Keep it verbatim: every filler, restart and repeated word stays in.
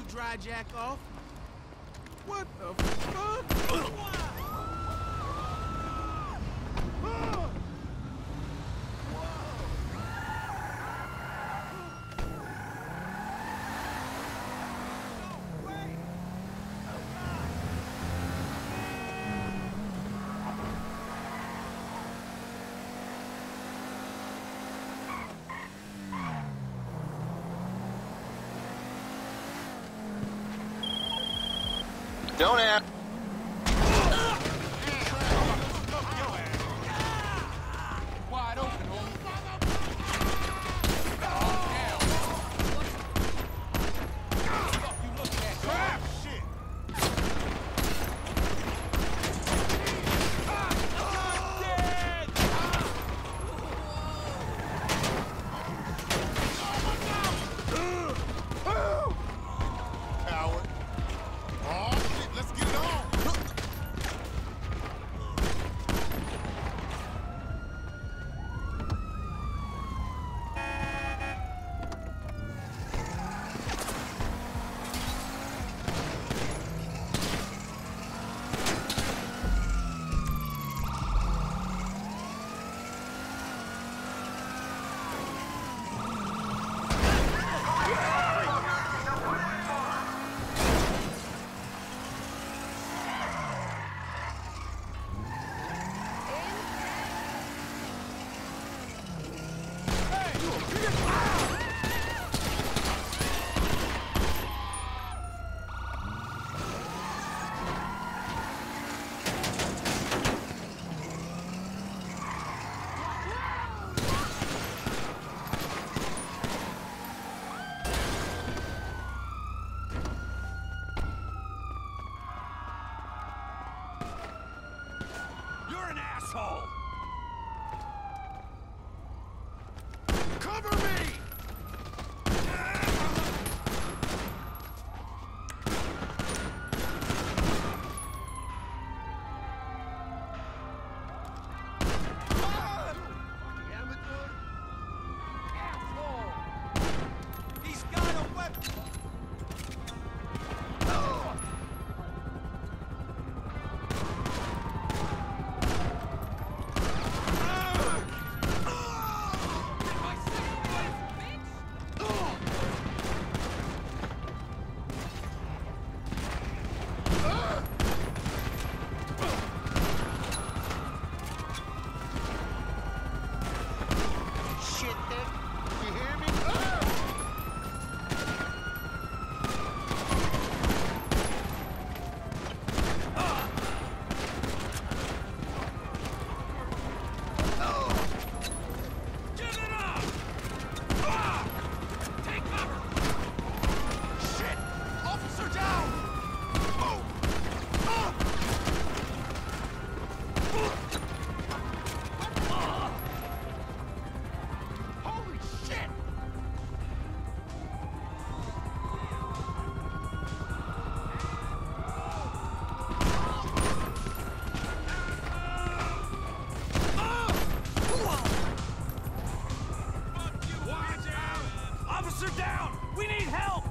dry jack off. What the fuck? Don't ask. Wide open, homie. Fuck you looking at, crap shit. Coward. Oh, shit, let's get it on. You're an asshole. Cover me! Asshole. He's got a weapon. Shit, Nick. You hear me? Give it up! Ah! Take cover! Shit! Officer down! Oh! Ah! Ah! Holy shit! Watch out! Officer down! We need help!